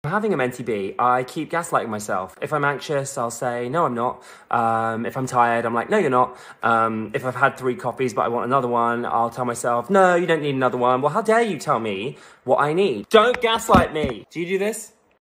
Having a mentee B, I keep gaslighting myself. If I'm anxious, I'll say, no, I'm not. If I'm tired, I'm like, no, you're not. If I've had 3 coffees, but I want another one, I'll tell myself, no, you don't need another one. Well, how dare you tell me what I need? Don't gaslight me. Do you do this?